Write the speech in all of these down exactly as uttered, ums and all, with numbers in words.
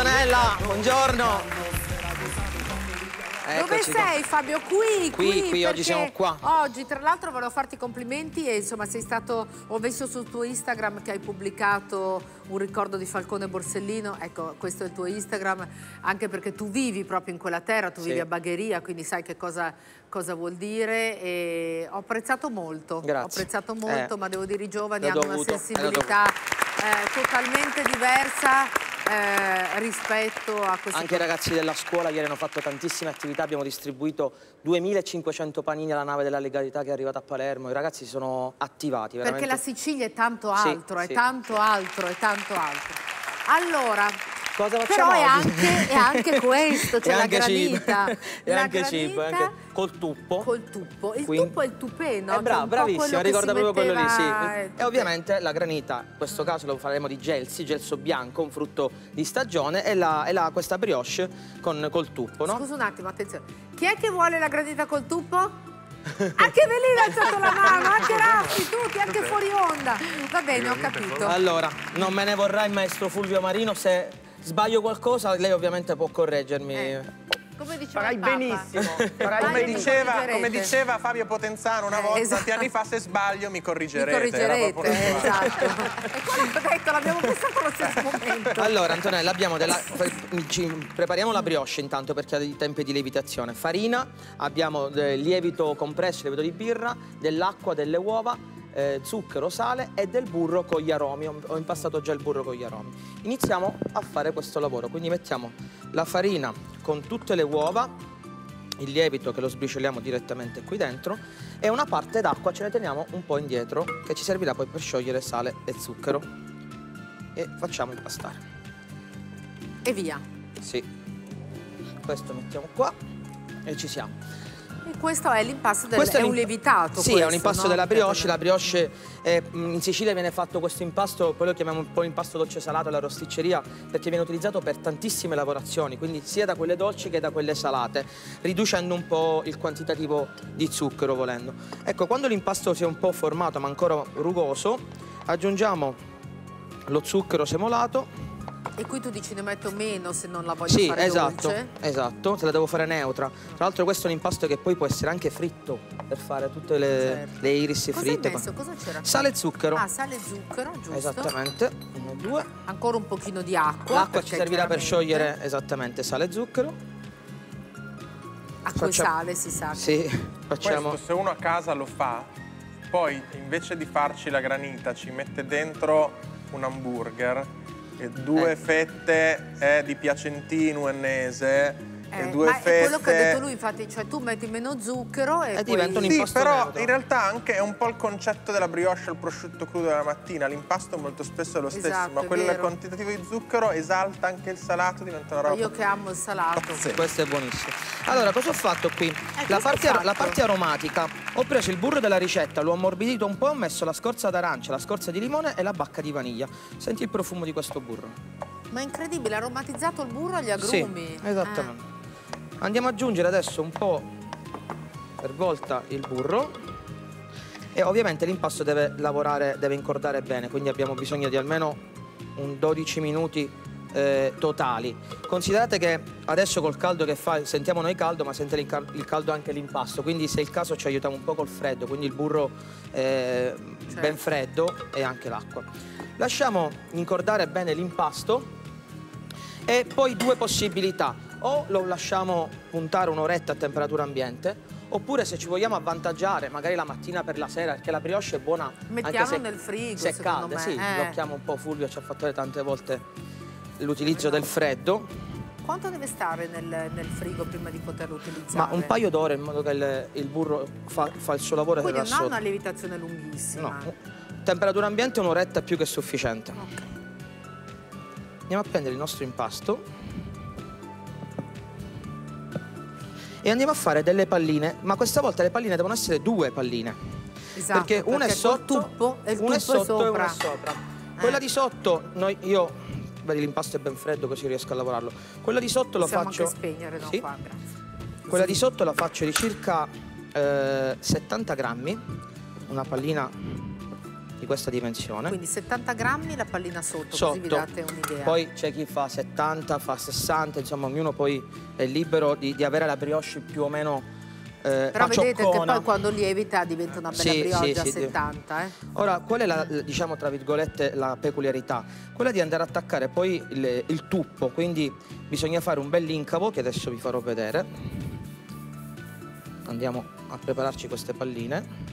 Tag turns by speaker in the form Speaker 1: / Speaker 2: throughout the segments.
Speaker 1: Antonella, buongiorno.
Speaker 2: Dove
Speaker 1: Eccoci
Speaker 2: sei
Speaker 1: qua.
Speaker 2: Fabio? Qui,
Speaker 1: Qui,
Speaker 2: qui,
Speaker 1: qui, oggi siamo qua.
Speaker 2: Oggi, tra l'altro, volevo farti complimenti e insomma sei stato, ho visto sul tuo Instagram che hai pubblicato un ricordo di Falcone Borsellino, ecco, questo è il tuo Instagram, anche perché tu vivi proprio in quella terra, tu
Speaker 1: Sì.
Speaker 2: vivi a Bagheria, quindi sai che cosa, cosa vuol dire e ho apprezzato molto,
Speaker 1: Grazie.
Speaker 2: ho apprezzato molto,
Speaker 1: eh,
Speaker 2: ma devo dire i giovani
Speaker 1: l'ho
Speaker 2: hanno
Speaker 1: dovuto,
Speaker 2: una sensibilità eh, totalmente diversa. Eh, rispetto a questo.
Speaker 1: Anche i ragazzi della scuola ieri hanno fatto tantissime attività, abbiamo distribuito duemilacinquecento panini alla nave della legalità che è arrivata a Palermo, i ragazzi si sono attivati veramente.
Speaker 2: Perché la Sicilia è tanto altro,
Speaker 1: sì,
Speaker 2: è
Speaker 1: sì.
Speaker 2: tanto altro, è tanto altro. Allora,
Speaker 1: cosa
Speaker 2: però
Speaker 1: facciamo
Speaker 2: è
Speaker 1: oggi?
Speaker 2: anche, è anche questo, c'è
Speaker 1: E
Speaker 2: la
Speaker 1: anche
Speaker 2: granita.
Speaker 1: cibo. E
Speaker 2: La
Speaker 1: anche cibo,
Speaker 2: granita
Speaker 1: anche col tuppo.
Speaker 2: Col tuppo. Il
Speaker 1: Quindi-
Speaker 2: tuppo è il tupè, no?
Speaker 1: Eh,
Speaker 2: Che
Speaker 1: bra-
Speaker 2: è un po'
Speaker 1: bravissima,
Speaker 2: quello che
Speaker 1: ricorda
Speaker 2: si
Speaker 1: proprio quello lì, sì.
Speaker 2: metteva, eh, il
Speaker 1: E
Speaker 2: tupè.
Speaker 1: ovviamente la granita, in questo caso lo faremo di gelsi, gelso bianco, un frutto di stagione, e, la, e la, questa brioche con, col tuppo, no?
Speaker 2: Scusa un attimo, attenzione. Chi è che vuole la granita col tuppo? Anche Velina ha alzato la mano, anche Raffi, tutti, anche fuori onda. Va bene, ho capito.
Speaker 1: Allora, non me ne vorrà il maestro Fulvio Marino, se sbaglio qualcosa lei ovviamente può correggermi.
Speaker 2: Eh. Come diceva
Speaker 3: Farai
Speaker 2: il Papa.
Speaker 3: benissimo. Farai
Speaker 2: Vai,
Speaker 3: come,
Speaker 2: mi
Speaker 3: diceva,
Speaker 2: correggerete.
Speaker 3: come diceva Fabio Potenzano una
Speaker 2: Eh,
Speaker 3: volta,
Speaker 2: esatto.
Speaker 3: tanti anni fa, se sbaglio mi
Speaker 2: Mi
Speaker 3: corrigerete.
Speaker 2: correggerete,
Speaker 3: Era proprio-
Speaker 2: eh, esatto. E quello che ho detto, l'abbiamo pensato allo stesso momento.
Speaker 1: Allora, Antonella, abbiamo della, ci prepariamo la brioche intanto perché ha dei tempi di lievitazione. Farina, abbiamo del lievito compresso, lievito di birra, dell'acqua, delle uova, eh, zucchero, sale e del burro con gli aromi. Ho, ho impastato già il burro con gli aromi. Iniziamo a fare questo lavoro, quindi mettiamo la farina con tutte le uova, il lievito che lo sbricioliamo direttamente qui dentro e una parte d'acqua ce ne teniamo un po' indietro che ci servirà poi per sciogliere sale e zucchero e facciamo impastare.
Speaker 2: E via.
Speaker 1: Sì, questo mettiamo qua e ci siamo.
Speaker 2: E questo è l'impasto del...
Speaker 1: Questo
Speaker 2: è un
Speaker 1: l'imp-
Speaker 2: lievitato.
Speaker 1: Sì,
Speaker 2: questo,
Speaker 1: è un impasto
Speaker 2: no?
Speaker 1: della brioche. La brioche, eh, in Sicilia viene fatto questo impasto, poi lo chiamiamo un po' impasto dolce salato alla rosticceria, perché viene utilizzato per tantissime lavorazioni, quindi sia da quelle dolci che da quelle salate, riducendo un po' il quantitativo di zucchero volendo. Ecco, quando l'impasto si è un po' formato ma ancora rugoso, aggiungiamo lo zucchero semolato.
Speaker 2: E qui tu dici ne metto meno se non la voglio
Speaker 1: Sì,
Speaker 2: fare
Speaker 1: esatto,
Speaker 2: dolce?
Speaker 1: esatto, se la devo fare neutra. Tra l'altro questo è un impasto che poi può essere anche fritto per fare tutte le,
Speaker 2: Certo.
Speaker 1: le iris
Speaker 2: Cosa
Speaker 1: fritte.
Speaker 2: hai messo? Cosa c'era?
Speaker 1: Sale e zucchero.
Speaker 2: Ah, sale e zucchero, giusto.
Speaker 1: Esattamente, uno, due.
Speaker 2: Ancora un pochino di acqua.
Speaker 1: L'acqua ci
Speaker 2: perché
Speaker 1: servirà per
Speaker 2: chiaramente
Speaker 1: sciogliere esattamente sale e zucchero.
Speaker 2: acqua e
Speaker 1: facciamo-
Speaker 2: sale, si sa.
Speaker 1: Sì, facciamo.
Speaker 3: Questo se uno a casa lo fa, poi invece di farci la granita ci mette dentro un hamburger e due
Speaker 1: Eh.
Speaker 3: fette eh, di piacentino ennese
Speaker 2: Eh,
Speaker 3: e due
Speaker 2: ma
Speaker 3: fette...
Speaker 2: è quello che ha detto lui, infatti, cioè tu metti meno zucchero e,
Speaker 1: E
Speaker 2: poi...
Speaker 1: diventa un
Speaker 3: Sì,
Speaker 1: impasto
Speaker 3: però
Speaker 1: neutro.
Speaker 3: in realtà anche è un po' il concetto della brioche al prosciutto crudo della mattina. L'impasto molto spesso è lo stesso,
Speaker 2: Esatto,
Speaker 3: ma
Speaker 2: è
Speaker 3: quel
Speaker 2: vero.
Speaker 3: quantitativo di zucchero esalta anche il salato, diventa una roba.
Speaker 2: Io che amo il salato.
Speaker 3: Pazzesca.
Speaker 1: Questo è buonissimo. Allora, cosa ho fatto qui?
Speaker 2: cosa
Speaker 1: La
Speaker 2: hai
Speaker 1: parte,
Speaker 2: fatto?
Speaker 1: la parte aromatica. Ho preso il burro della ricetta, l'ho ammorbidito un po' e ho messo la scorza d'arancia, la scorza di limone e la bacca di vaniglia. Senti il profumo di questo burro.
Speaker 2: Ma è incredibile, ha aromatizzato il burro agli
Speaker 1: Sì,
Speaker 2: agrumi.
Speaker 1: esattamente. Andiamo ad aggiungere adesso un po' per volta il burro e ovviamente l'impasto deve lavorare, deve incordare bene, quindi abbiamo bisogno di almeno un dodici minuti eh, totali. Considerate che adesso col caldo che fa, sentiamo noi caldo, ma sente il, cal il caldo anche l'impasto, quindi se è il caso ci aiutiamo un po' col freddo, quindi il burro eh,
Speaker 2: Certo.
Speaker 1: ben freddo e anche l'acqua. Lasciamo incordare bene l'impasto e poi due possibilità. O lo lasciamo puntare un'oretta a temperatura ambiente, oppure se ci vogliamo avvantaggiare, magari la mattina per la sera, perché la brioche è buona
Speaker 2: Mettiamo
Speaker 1: anche se,
Speaker 2: nel frigo,
Speaker 1: se è
Speaker 2: secondo
Speaker 1: calda.
Speaker 2: me.
Speaker 1: Sì,
Speaker 2: Eh.
Speaker 1: blocchiamo un po', Fulvio ci ha fatto vedere tante volte l'utilizzo del freddo,
Speaker 2: Quanto deve stare nel, nel frigo prima di poterlo utilizzare?
Speaker 1: ma un paio d'ore in modo che il, il burro fa, fa il suo lavoro e
Speaker 2: Quindi
Speaker 1: verrà
Speaker 2: non ha una
Speaker 1: sotto.
Speaker 2: lievitazione lunghissima.
Speaker 1: No, temperatura ambiente un'oretta più che sufficiente.
Speaker 2: Ok.
Speaker 1: Andiamo a prendere il nostro impasto e andiamo a fare delle palline, ma questa volta le palline devono essere due palline.
Speaker 2: Esatto,
Speaker 1: perché una è
Speaker 2: col
Speaker 1: sotto,
Speaker 2: tuppo e il
Speaker 1: una è
Speaker 2: tuppo è
Speaker 1: sotto e
Speaker 2: sopra.
Speaker 1: una è sopra. Quella
Speaker 2: Eh.
Speaker 1: di sotto, noi, io, vedi l'impasto è ben freddo così riesco a lavorarlo. Quella di sotto lo
Speaker 2: Possiamo
Speaker 1: faccio...
Speaker 2: anche spegnere, no?
Speaker 1: Sì.
Speaker 2: Qua, grazie.
Speaker 1: Quella di sotto la faccio di circa eh, settanta grammi, una pallina di questa dimensione.
Speaker 2: Quindi settanta grammi la pallina sotto,
Speaker 1: sotto.
Speaker 2: così vi date un'idea.
Speaker 1: Poi c'è chi fa settanta, fa sessanta, insomma ognuno poi è libero di, di avere la brioche più o meno eh,
Speaker 2: Però vedete che
Speaker 1: paccioccona.
Speaker 2: poi quando lievita diventa una bella
Speaker 1: Sì,
Speaker 2: brioche
Speaker 1: sì,
Speaker 2: a
Speaker 1: sì,
Speaker 2: settanta. Eh.
Speaker 1: Ora, qual è la, diciamo, tra virgolette, la peculiarità? Quella di andare a attaccare poi il, il tuppo, quindi bisogna fare un bel incavo che adesso vi farò vedere. Andiamo a prepararci queste palline.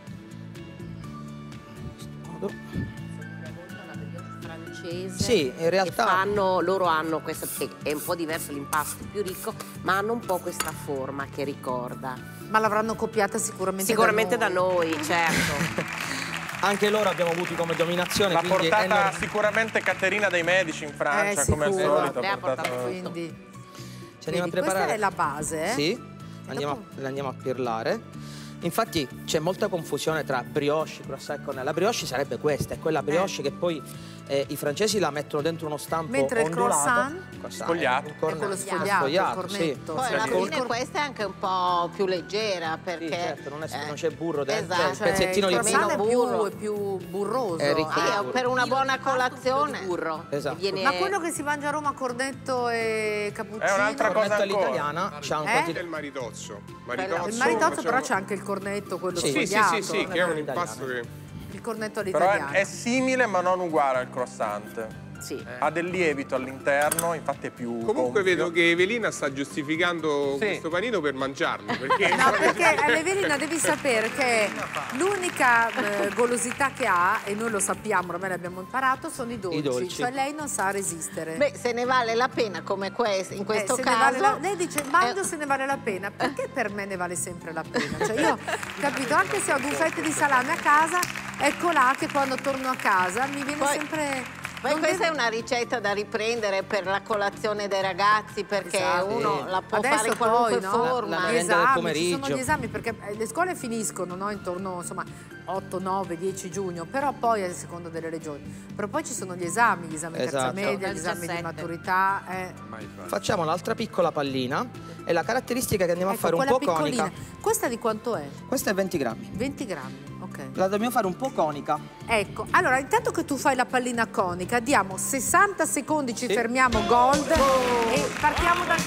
Speaker 4: Francese,
Speaker 1: sì, in realtà
Speaker 4: fanno, loro hanno questo, è un po' diverso l'impasto, più ricco, ma hanno un po' questa forma che ricorda.
Speaker 2: Ma l'avranno copiata sicuramente,
Speaker 4: sicuramente
Speaker 2: da noi,
Speaker 4: da noi certo.
Speaker 1: anche loro abbiamo avuto come dominazione.
Speaker 3: L'ha
Speaker 1: quindi
Speaker 3: portata
Speaker 1: è
Speaker 3: sicuramente Caterina dei Medici in Francia,
Speaker 2: Eh,
Speaker 3: come al
Speaker 2: sicuro.
Speaker 3: solito.
Speaker 4: Lei ha
Speaker 3: ha portato-
Speaker 4: portato-
Speaker 2: quindi,
Speaker 1: Ci andiamo a
Speaker 2: quindi
Speaker 1: preparare.
Speaker 2: questa è la base, eh?
Speaker 1: Sì, andiamo,
Speaker 2: dopo?
Speaker 1: le andiamo a pirlare. Infatti c'è molta confusione tra brioche, croissant e cornetto. La brioche sarebbe questa, è quella brioche
Speaker 2: Eh.
Speaker 1: che poi eh, i francesi la mettono dentro uno stampo
Speaker 2: Mentre il
Speaker 1: ondulato.
Speaker 2: croissant?
Speaker 1: Croissant
Speaker 3: Sfogliato.
Speaker 1: un
Speaker 2: È
Speaker 1: cornetto.
Speaker 2: quello sfogliato, il cornetto.
Speaker 5: Poi
Speaker 2: Sì.
Speaker 5: alla
Speaker 1: Col-
Speaker 5: fine questa è anche un po' più leggera perché...
Speaker 1: Sì, certo, non, è-
Speaker 5: eh,
Speaker 1: non c'è burro dentro,
Speaker 5: esatto.
Speaker 1: c'è il pezzettino
Speaker 2: il
Speaker 1: di
Speaker 2: croissant
Speaker 1: burro.
Speaker 2: è più,
Speaker 5: burro.
Speaker 2: è più burroso.
Speaker 1: È ricco
Speaker 5: Sì,
Speaker 1: di
Speaker 2: eh.
Speaker 1: burro.
Speaker 5: per una buona
Speaker 4: Impasto
Speaker 5: colazione.
Speaker 4: di burro.
Speaker 1: Esatto.
Speaker 4: Viene-
Speaker 2: Ma quello che si mangia a Roma, cornetto e cappuccino?
Speaker 3: È un'altra
Speaker 1: Il
Speaker 3: cosa
Speaker 1: cornetto
Speaker 3: ancora.
Speaker 1: all'italiana c'ha un
Speaker 2: Eh?
Speaker 1: quantità-
Speaker 6: È il maritozzo.
Speaker 2: Il maritozzo però c'è anche il cornetto, quello
Speaker 1: Sì.
Speaker 6: Sì, sì,
Speaker 2: sfogliato.
Speaker 6: sì, sì, che è un
Speaker 1: italiano.
Speaker 6: impasto che...
Speaker 2: Il cornetto
Speaker 3: Però è,
Speaker 2: all'italiana.
Speaker 3: è simile ma non uguale al croissant.
Speaker 4: Sì.
Speaker 3: Ha del lievito all'interno, infatti è più
Speaker 6: Comunque
Speaker 3: gonfio.
Speaker 6: vedo che Evelina sta giustificando
Speaker 3: Sì.
Speaker 6: questo panino per mangiarlo. Perché...
Speaker 2: No, perché Evelina devi sapere che l'unica eh, golosità che ha, e noi lo sappiamo, ormai l'abbiamo imparato, sono i dolci.
Speaker 1: I dolci.
Speaker 2: Cioè lei non sa resistere.
Speaker 5: Beh, se ne vale la pena come questo, in questo
Speaker 2: Eh, se ne
Speaker 5: caso...
Speaker 2: vale la- lei dice mangio
Speaker 5: eh,
Speaker 2: se ne vale la pena. Perché per me ne vale sempre la pena? Cioè io, capito, anche se ho due fette di salame a casa, ecco là che quando torno a casa mi viene
Speaker 5: Poi-
Speaker 2: sempre...
Speaker 5: Poi
Speaker 2: non
Speaker 5: questa
Speaker 2: deve-
Speaker 5: è una ricetta da riprendere per la colazione dei ragazzi perché
Speaker 2: Esatto.
Speaker 5: uno la può
Speaker 2: Adesso
Speaker 5: fare in qualunque
Speaker 2: poi, no?
Speaker 5: forma.
Speaker 1: La- la
Speaker 2: Gli
Speaker 1: merenda del
Speaker 2: esami, ci
Speaker 1: pomeriggio.
Speaker 2: sono gli esami perché eh, le scuole finiscono, no? Intorno, insomma, otto, nove, dieci giugno, però poi è a seconda delle regioni. Però poi ci sono gli esami, gli esami terza
Speaker 1: Esatto.
Speaker 2: media,
Speaker 4: Dal
Speaker 2: gli esami di
Speaker 4: diciassette.
Speaker 2: maturità. eh.
Speaker 1: Facciamo l'altra piccola pallina e la caratteristica che andiamo
Speaker 2: Ecco,
Speaker 1: a fare un
Speaker 2: quella
Speaker 1: po'
Speaker 2: piccolina.
Speaker 1: conica.
Speaker 2: Questa di quanto è?
Speaker 1: Questa è venti grammi.
Speaker 2: venti grammi, ok.
Speaker 1: La dobbiamo fare un po' conica.
Speaker 2: Ecco, allora intanto che tu fai la pallina conica, diamo sessanta secondi, ci
Speaker 1: Sì.
Speaker 2: fermiamo gold e partiamo dal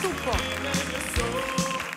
Speaker 2: tuppo.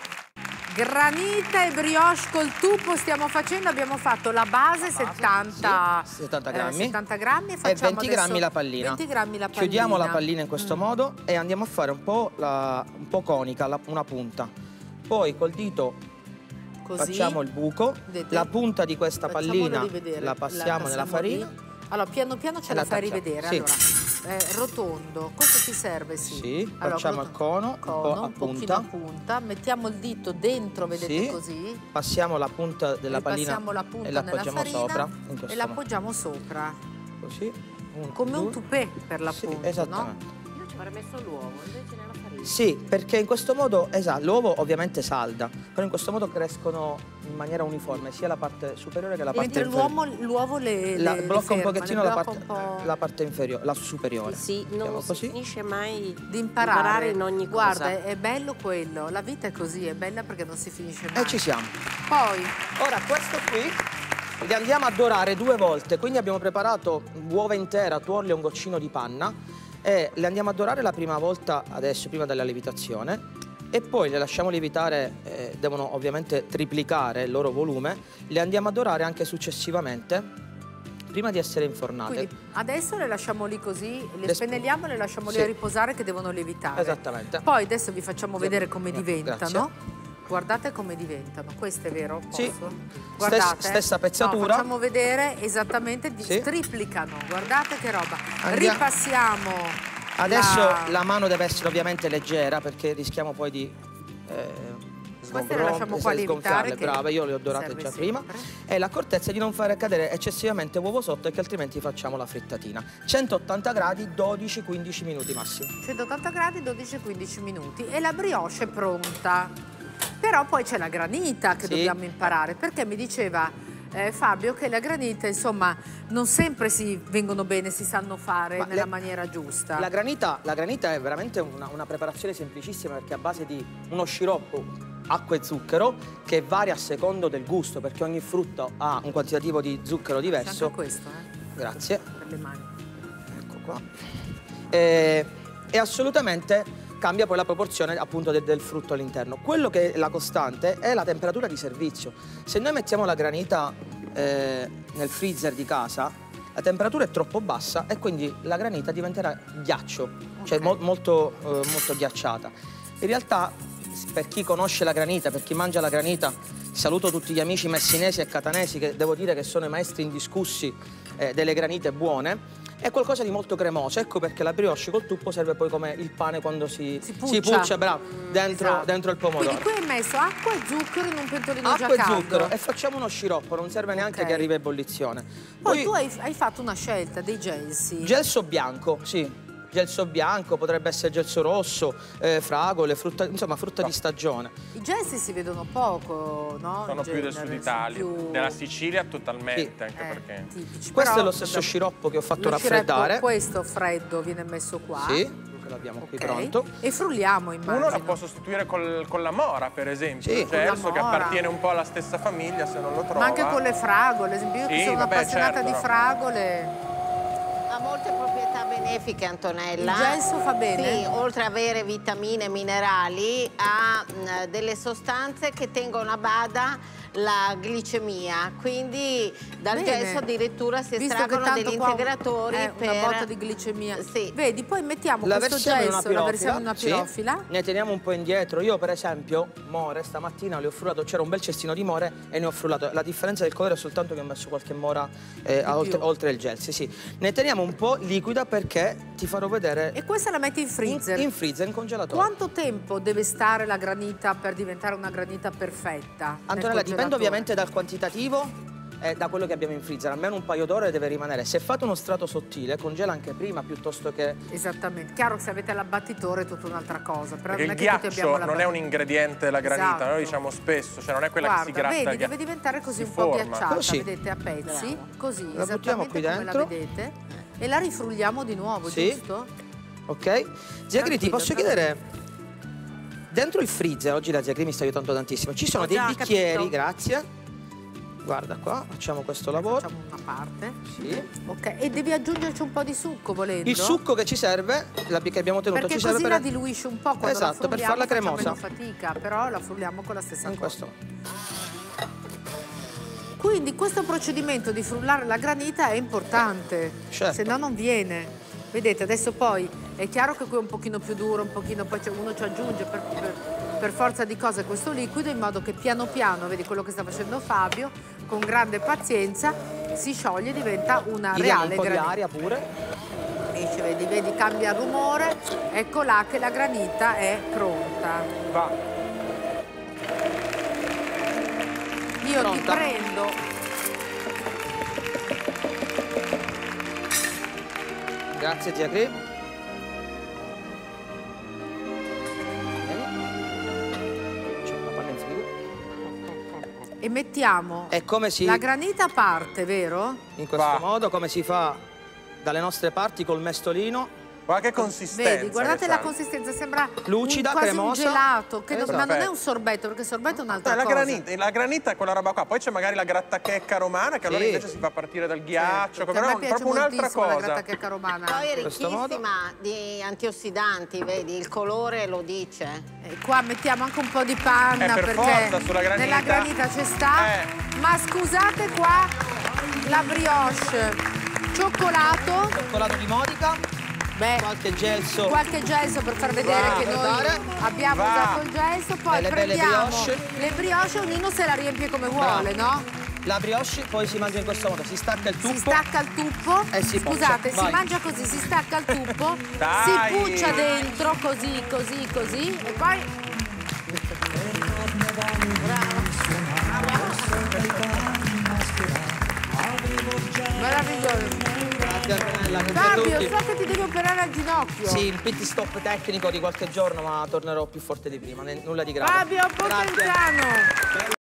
Speaker 2: Granita e brioche col tuppo stiamo facendo, abbiamo fatto la base settanta,
Speaker 1: Sì, settanta
Speaker 2: eh,
Speaker 1: grammi.
Speaker 2: settanta grammi e
Speaker 1: E
Speaker 2: facciamo
Speaker 1: venti
Speaker 2: adesso
Speaker 1: grammi la pallina.
Speaker 2: venti grammi la pallina.
Speaker 1: Chiudiamo la pallina in questo
Speaker 2: Mm.
Speaker 1: modo e andiamo a fare un po', la- un po' conica, la- una punta. Poi col dito
Speaker 2: Così.
Speaker 1: facciamo il buco,
Speaker 2: Vedete?
Speaker 1: la punta di questa
Speaker 2: Facciamolo
Speaker 1: pallina
Speaker 2: rivedere.
Speaker 1: la passiamo nella farina.
Speaker 2: lì. Allora, piano piano ce
Speaker 1: E
Speaker 2: la
Speaker 1: la
Speaker 2: fai
Speaker 1: tacciamo.
Speaker 2: rivedere.
Speaker 1: Sì.
Speaker 2: Allora, eh, rotondo, questo ti serve, sì.
Speaker 1: Sì,
Speaker 2: Allora,
Speaker 1: facciamo il
Speaker 2: rotondo.
Speaker 1: cono, un po'
Speaker 2: Cono,
Speaker 1: a
Speaker 2: un pochino
Speaker 1: punta.
Speaker 2: a punta, mettiamo il dito dentro, vedete
Speaker 1: Sì.
Speaker 2: così.
Speaker 1: Passiamo la punta della pallina
Speaker 2: Passiamo la punta
Speaker 1: e la
Speaker 2: nella
Speaker 1: appoggiamo
Speaker 2: farina
Speaker 1: sopra. In
Speaker 2: e
Speaker 1: questo
Speaker 2: la
Speaker 1: modo.
Speaker 2: appoggiamo sopra.
Speaker 1: Così. Un,
Speaker 2: Come un
Speaker 1: due.
Speaker 2: tupè per
Speaker 1: Sì,
Speaker 2: l'appunto,
Speaker 1: esattamente.
Speaker 2: no?
Speaker 4: Io ci avrei messo l'uovo, invece nella farina.
Speaker 1: Sì, perché in questo modo, esatto, l'uovo ovviamente salda, però in questo modo crescono in maniera uniforme sia la parte superiore che la parte
Speaker 2: Mentre
Speaker 1: inferiore.
Speaker 2: l'uomo, l'uovo le,
Speaker 1: La,
Speaker 2: le- le
Speaker 1: blocca un
Speaker 2: ferma,
Speaker 1: pochettino
Speaker 2: le
Speaker 1: la
Speaker 2: blocca
Speaker 1: parte,
Speaker 2: un po'
Speaker 1: la parte inferiore, la superiore.
Speaker 4: Sì,
Speaker 1: Mettiamo
Speaker 4: non si
Speaker 1: così.
Speaker 4: finisce mai
Speaker 2: di imparare.
Speaker 4: in ogni
Speaker 2: Guarda,
Speaker 4: cosa.
Speaker 2: è, è bello quello. La vita è così, è bella perché non si finisce mai.
Speaker 1: E ci siamo.
Speaker 2: Poi,
Speaker 1: Ora questo qui li andiamo a dorare due volte, quindi abbiamo preparato uova intera, tuorli e un goccino di panna e le andiamo a dorare la prima volta adesso, prima della lievitazione e poi le lasciamo lievitare, eh, devono ovviamente triplicare il loro volume, le andiamo a dorare anche successivamente prima di essere infornate.
Speaker 2: quindi adesso le lasciamo lì così, le,
Speaker 1: Le
Speaker 2: spennelliamo e le lasciamo lì
Speaker 1: Sì.
Speaker 2: a riposare che devono lievitare.
Speaker 1: Esattamente.
Speaker 2: Poi adesso vi facciamo
Speaker 1: Sì.
Speaker 2: vedere come diventano.
Speaker 1: Grazie.
Speaker 2: Guardate come diventano. Questo è vero? Posso?
Speaker 1: Sì.
Speaker 2: Guardate.
Speaker 1: stessa pezzatura.
Speaker 2: No, facciamo vedere esattamente, di-
Speaker 1: Sì.
Speaker 2: triplicano. Guardate che roba.
Speaker 1: Andia-
Speaker 2: Ripassiamo.
Speaker 1: Adesso
Speaker 2: la...
Speaker 1: la mano deve essere ovviamente leggera perché rischiamo poi di eh,
Speaker 2: Queste le lasciamo qua lievitare.
Speaker 1: sgonfiarle,
Speaker 2: che
Speaker 1: brave, io le ho dorate
Speaker 2: serve
Speaker 1: già
Speaker 2: sempre.
Speaker 1: prima. E l'accortezza di non fare cadere eccessivamente uovo sotto e che altrimenti facciamo la frittatina. centottanta gradi, dodici quindici minuti massimo.
Speaker 2: centottanta gradi, dodici quindici minuti. E la brioche è pronta. Però poi c'è la granita che
Speaker 1: Sì.
Speaker 2: dobbiamo imparare, perché mi diceva eh, Fabio che la granita, insomma, non sempre si vengono bene, si sanno fare
Speaker 1: Ma
Speaker 2: nella
Speaker 1: le-
Speaker 2: maniera giusta.
Speaker 1: La granita, la granita è veramente una, una preparazione semplicissima perché è a base di uno sciroppo acqua e zucchero, che varia a secondo del gusto, perché ogni frutto ha un quantitativo di zucchero diverso.
Speaker 2: Anche questo, eh?
Speaker 1: Grazie.
Speaker 2: Per le mani.
Speaker 1: Ecco qua. E, e assolutamente cambia poi la proporzione appunto del, del frutto all'interno. Quello che è la costante è la temperatura di servizio. Se noi mettiamo la granita eh, nel freezer di casa, la temperatura è troppo bassa e quindi la granita diventerà ghiaccio, okay. Cioè mo molto, eh, molto ghiacciata. In realtà, per chi conosce la granita, per chi mangia la granita, saluto tutti gli amici messinesi e catanesi che devo dire che sono i maestri indiscussi eh, delle granite buone. È qualcosa di molto cremoso, ecco perché la brioche col tuppo serve poi come il pane quando si,
Speaker 2: si puccia,
Speaker 1: si puccia bravo, dentro,
Speaker 2: esatto.
Speaker 1: dentro il pomodoro.
Speaker 2: Quindi qui hai messo acqua e zucchero in un pentolino
Speaker 1: acqua
Speaker 2: già
Speaker 1: e
Speaker 2: caldo.
Speaker 1: zucchero e facciamo uno sciroppo, non serve neanche
Speaker 2: okay.
Speaker 1: che arrivi a ebollizione.
Speaker 2: Poi,
Speaker 1: Poi
Speaker 2: tu hai, hai fatto una scelta dei gelsi.
Speaker 1: Gelso bianco, sì. Gelso bianco, potrebbe essere gelso rosso, eh, fragole, frutta, insomma frutta no. di stagione.
Speaker 2: I gelsi si vedono poco, no?
Speaker 3: Sono più del sud Italia,
Speaker 2: più...
Speaker 3: della Sicilia totalmente,
Speaker 1: sì.
Speaker 3: anche
Speaker 2: eh,
Speaker 3: perché...
Speaker 2: Tipici.
Speaker 1: Questo
Speaker 2: Però,
Speaker 1: è lo stesso
Speaker 2: dobbiamo...
Speaker 1: sciroppo che ho fatto
Speaker 2: lo
Speaker 1: raffreddare.
Speaker 2: Sciroppo, questo freddo viene messo qua.
Speaker 1: Sì. L'abbiamo
Speaker 2: okay.
Speaker 1: qui pronto.
Speaker 2: E frulliamo, immagino.
Speaker 3: Uno la può sostituire col, con la mora, per esempio.
Speaker 1: Sì,
Speaker 3: il gelso che appartiene un po' alla stessa famiglia, se non lo trova.
Speaker 2: Ma anche con le fragole, ad esempio io
Speaker 3: sì,
Speaker 2: che sono
Speaker 3: vabbè,
Speaker 2: appassionata
Speaker 3: certo,
Speaker 2: di
Speaker 3: no.
Speaker 2: fragole.
Speaker 5: Ha molte proprietà benefiche, Antonella.
Speaker 2: Il gelso fa bene?
Speaker 5: Sì, oltre ad avere vitamine e minerali, ha mh, delle sostanze che tengono a bada la glicemia, quindi dal
Speaker 2: bene.
Speaker 5: gelso addirittura si
Speaker 2: Visto
Speaker 5: estraggono degli integratori
Speaker 2: è
Speaker 5: per...
Speaker 2: una botta di glicemia.
Speaker 5: Sì.
Speaker 2: Vedi, poi mettiamo
Speaker 1: la
Speaker 2: questo gelso, la versione in una pirofila.
Speaker 1: Sì. Ne teniamo un po' indietro. Io per esempio, more, stamattina le ho frullato, c'era un bel cestino di more e ne ho frullato. La differenza del colore è soltanto che ho messo qualche mora eh, oltre, oltre il gelsi, sì. Ne teniamo un po' liquida perché ti farò vedere...
Speaker 2: E questa la metti in freezer?
Speaker 1: In, in freezer, in congelatore.
Speaker 2: Quanto tempo deve stare la granita per diventare una granita perfetta?
Speaker 1: Antonella, dipende ovviamente dal quantitativo e da quello che abbiamo in freezer. Almeno un paio d'ore deve rimanere. Se fate uno strato sottile, congela anche prima piuttosto che...
Speaker 2: Esattamente. Chiaro che se avete l'abbattitore è tutta un'altra cosa. Però
Speaker 3: Perché
Speaker 2: non
Speaker 3: il
Speaker 2: è che
Speaker 3: ghiaccio non è un ingrediente della granita,
Speaker 2: esatto.
Speaker 3: noi diciamo spesso, cioè non è quella
Speaker 2: Guarda,
Speaker 3: che si gratta.
Speaker 2: vedi, deve diventare così
Speaker 3: si
Speaker 2: un po'
Speaker 3: forma.
Speaker 2: ghiacciata,
Speaker 1: Così.
Speaker 2: vedete, a pezzi,
Speaker 5: Bravo.
Speaker 2: così,
Speaker 1: La buttiamo qui
Speaker 2: come
Speaker 1: dentro.
Speaker 2: la vedete. E la rifrulliamo di nuovo,
Speaker 1: sì.
Speaker 2: giusto?
Speaker 1: Ok. Zia Gri, ti posso
Speaker 2: tranquillo.
Speaker 1: chiedere... Dentro il freezer, oggi la Zia Gri mi sta aiutando tantissimo, ci sono
Speaker 2: Ho
Speaker 1: dei
Speaker 2: già
Speaker 1: grazie,
Speaker 2: capito.
Speaker 1: grazie. Guarda qua, facciamo questo lavoro.
Speaker 2: Facciamo una parte.
Speaker 1: Sì.
Speaker 2: Ok, e devi aggiungerci un po' di succo, volendo.
Speaker 1: Il succo che ci serve, la che abbiamo tenuto,
Speaker 2: perché
Speaker 1: ci serve
Speaker 2: così
Speaker 1: per...
Speaker 2: la diluisce un po' quando
Speaker 1: esatto,
Speaker 2: la
Speaker 1: per
Speaker 2: frulliamo,
Speaker 1: farla cremosa.
Speaker 2: facciamo meno fatica, però la frulliamo con la stessa
Speaker 1: In
Speaker 2: cosa.
Speaker 1: questo.
Speaker 2: Quindi questo procedimento di frullare la granita è importante,
Speaker 1: Certo.
Speaker 2: se no non viene. Vedete, adesso poi è chiaro che qui è un pochino più duro, un pochino, poi uno ci aggiunge per, per, per forza di cose questo liquido, in modo che piano piano, vedi quello che sta facendo Fabio, con grande pazienza si scioglie e diventa una
Speaker 1: Gli diamo
Speaker 2: reale
Speaker 1: un po' di
Speaker 2: granita.
Speaker 1: aria pure.
Speaker 2: Dice, vedi, vedi, cambia rumore, ecco là che la granita è pronta.
Speaker 3: Va.
Speaker 2: Io
Speaker 1: Pronta.
Speaker 2: ti prendo...
Speaker 1: Grazie Zia Gri. C'è una panna in frigo.
Speaker 2: E mettiamo
Speaker 1: E come si...
Speaker 2: la granita a parte, vero?
Speaker 1: In questo
Speaker 3: Va.
Speaker 1: modo, come si fa dalle nostre parti col mestolino.
Speaker 3: Guarda che consistenza.
Speaker 2: Vedi, guardate
Speaker 3: che
Speaker 2: la
Speaker 3: c'ha.
Speaker 2: consistenza, sembra
Speaker 1: Lucida,
Speaker 2: un, quasi
Speaker 1: cremosa.
Speaker 2: un gelato, che non-
Speaker 1: Esatto.
Speaker 2: ma non è un sorbetto, perché il sorbetto è un'altra
Speaker 3: Eh, la,
Speaker 2: cosa.
Speaker 3: granita, la granita è quella roba qua, poi c'è magari la grattachecca romana che allora
Speaker 1: Sì.
Speaker 3: invece si fa partire dal ghiaccio,
Speaker 2: Certo, che
Speaker 3: però
Speaker 2: a
Speaker 3: è
Speaker 2: me piace
Speaker 3: proprio un'altra
Speaker 2: moltissimo la
Speaker 3: cosa.
Speaker 2: grattachecca romana.
Speaker 5: Poi è
Speaker 1: In questo modo.
Speaker 5: ricchissima di antiossidanti, vedi, il colore lo dice.
Speaker 2: E qua mettiamo anche un po' di panna,
Speaker 3: Eh, per
Speaker 2: perché
Speaker 3: forza, sulla granita.
Speaker 2: nella granita ci sta.
Speaker 3: Eh.
Speaker 2: Ma scusate qua, la brioche, cioccolato,
Speaker 1: Cioccolato di Modica,
Speaker 2: beh,
Speaker 1: qualche gelso.
Speaker 2: qualche gelso per far vedere
Speaker 3: Va,
Speaker 2: che
Speaker 1: per
Speaker 2: noi
Speaker 1: dare.
Speaker 2: abbiamo
Speaker 3: Va.
Speaker 2: usato il gelso, poi
Speaker 1: E le belle
Speaker 2: prendiamo
Speaker 1: brioche.
Speaker 2: le brioche, ognuno se la riempie come vuole, no?
Speaker 1: La brioche poi si mangia in questo modo, si stacca il tuppo.
Speaker 2: Si stacca il tuppo,
Speaker 1: E si
Speaker 2: scusate,
Speaker 1: puccia.
Speaker 2: si
Speaker 1: Vai.
Speaker 2: mangia così, si stacca il tuppo,
Speaker 3: Dai.
Speaker 2: si puccia dentro, così, così, così, e poi... Meraviglioso.
Speaker 1: Grazie Antonella, grazie a
Speaker 2: Fabio,
Speaker 1: tutti.
Speaker 2: so che ti devi operare al ginocchio.
Speaker 1: Sì, il pit stop tecnico di qualche giorno, ma tornerò più forte di prima, ne- nulla di grave.
Speaker 2: Fabio
Speaker 1: Grazie.
Speaker 2: Potenzano.